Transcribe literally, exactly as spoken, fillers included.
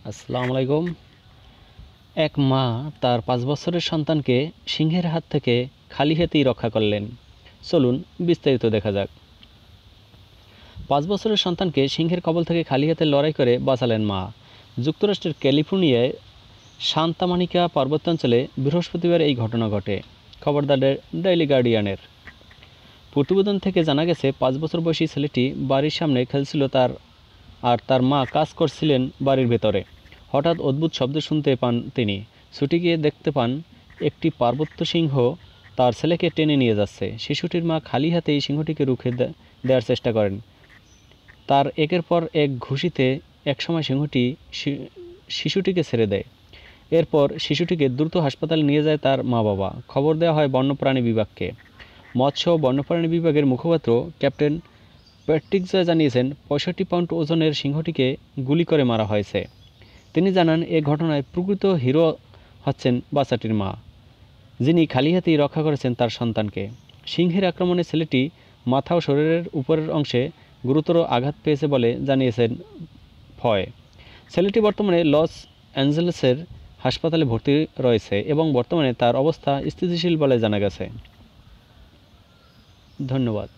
আসসালামু আলাইকুম। এক মা তার পাঁচ বছরের সন্তানকে সিংহের হাত থেকে খালি হাতেই রক্ষা করলেন। চলুন বিস্তারিত দেখা যাক। পাঁচ বছরের সন্তানকে সিংহের কবল থেকে খালি হাতে লড়াই করে বাঁচালেন মা। যুক্তরাষ্ট্রের ক্যালিফোর্নিয়ায় সান্তা মনিকা পার্বত্যাঞ্চলে বৃহস্পতিবার এই ঘটনা ঘটে। খবর দ্য ডেইলি গার্ডিয়ানের। প্রতিবেদন থেকে জানা গেছে, পাঁচ বছর বয়সী ছেলেটি বাড়ির সামনে খেলছিল তার আর তার মা কাজ করছিলেন বাড়ির ভেতরে। হঠাৎ অদ্ভুত শব্দ শুনতে পান তিনি। ছুটে গিয়ে দেখতে পান একটি পার্বত্য সিংহ তার ছেলেকে টেনে নিয়ে যাচ্ছে। শিশুটির মা খালি হাতেই সিংহটিকে রুখে দেওয়ার চেষ্টা করেন। তার একের পর এক ঘুষিতে একসময় সিংহটি শিশুটিকে ছেড়ে দেয়। এরপর শিশুটিকে দ্রুত হাসপাতালে নিয়ে যায় তার মা বাবা। খবর দেওয়া হয় বন্যপ্রাণী বিভাগকে। মৎস্য ও বন্যপ্রাণী বিভাগের মুখপাত্র ক্যাপ্টেন প্যাট্রিক জয় জানিয়েছেন, পঁয়ষট্টি পাউন্ড ওজনের সিংহটিকে গুলি করে মারা হয়েছে। তিনি জানান, এ ঘটনায় প্রকৃত হিরো হচ্ছেন বাচ্চাটির মা, যিনি খালি হাতেই রক্ষা করেছেন তার সন্তানকে। সিংহের আক্রমণে ছেলেটি মাথা ও শরীরের উপরের অংশে গুরুতর আঘাত পেয়েছে বলে জানিয়েছেন ফয়। ছেলেটি বর্তমানে লস অ্যাঞ্জেলেসের হাসপাতালে ভর্তি রয়েছে এবং বর্তমানে তার অবস্থা স্থিতিশীল বলে জানা গেছে। ধন্যবাদ।